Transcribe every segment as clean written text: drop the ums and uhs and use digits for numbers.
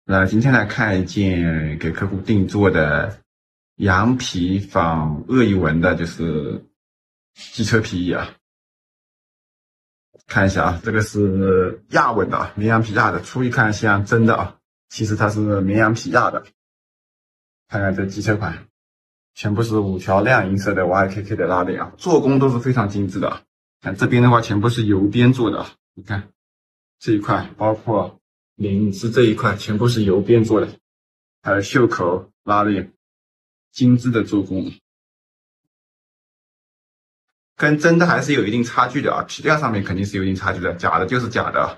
那今天来看一件给客户定做的羊皮仿鳄鱼纹的，就是机车皮衣啊。看一下啊，这个是亚纹的，绵羊皮亚的，初一看像真的啊，其实它是绵羊皮亚的。看看这机车款，全部是5条亮银色的 YKK 的拉链啊，做工都是非常精致的。看这边的话，全部是油边做的，你看这一块，包括领子这一块，全部是油边做的，还有袖口拉链，精致的做工。跟真的还是有一定差距的啊，皮料上面肯定是有一定差距的，假的就是假的，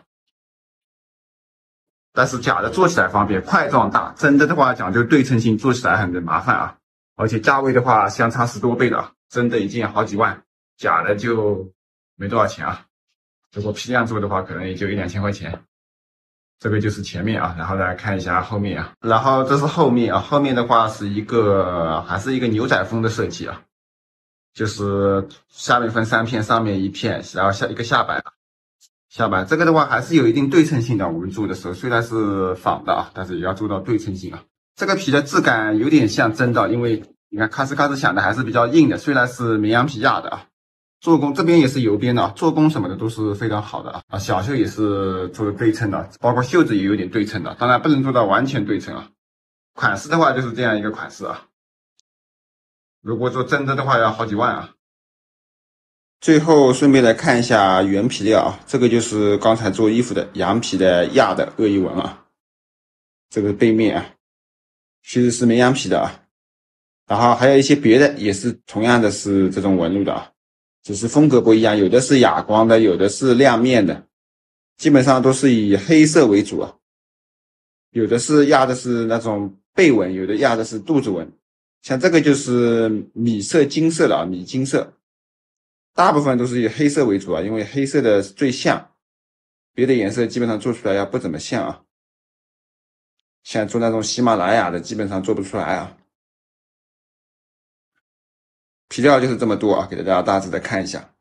但是假的做起来方便，块状大，真的话讲究对称性，做起来很麻烦啊，而且价位的话相差10多倍的，真的一件好几万，假的就没多少钱啊，如果批量做的话，可能也就1、2千块钱。这个就是前面啊，然后来看一下后面啊，然后这是后面啊，后面的话是还是一个牛仔风的设计啊。就是下面分3片，上面1片，然后一个下摆，这个的话还是有一定对称性的。我们做的时候虽然是仿的啊，但是也要做到对称性啊。这个皮的质感有点像真的，因为你看咔哧咔哧响的还是比较硬的，虽然是绵羊皮压的啊。做工这边也是油边的啊，做工什么的都是非常好的啊。小袖也是做的对称的，包括袖子也有点对称的，当然不能做到完全对称啊。款式的话就是这样一个款式啊。如果做真的话要好几万啊。最后顺便来看一下原皮料啊，这个就是刚才做衣服的羊皮的亚的鳄鱼纹啊，这个背面啊，其实是绵羊皮的啊，然后还有一些别的也是同样的是这种纹路的啊，只是风格不一样，有的是哑光的，有的是亮面的，基本上都是以黑色为主啊，有的是压的是那种背纹，有的压的是肚子纹。像这个就是米色金色的啊，米金色，大部分都是以黑色为主啊，因为黑色的最像，别的颜色基本上做出来要不怎么像啊。像做那种喜马拉雅的基本上做不出来啊。皮料就是这么多啊，给大家大致的看一下。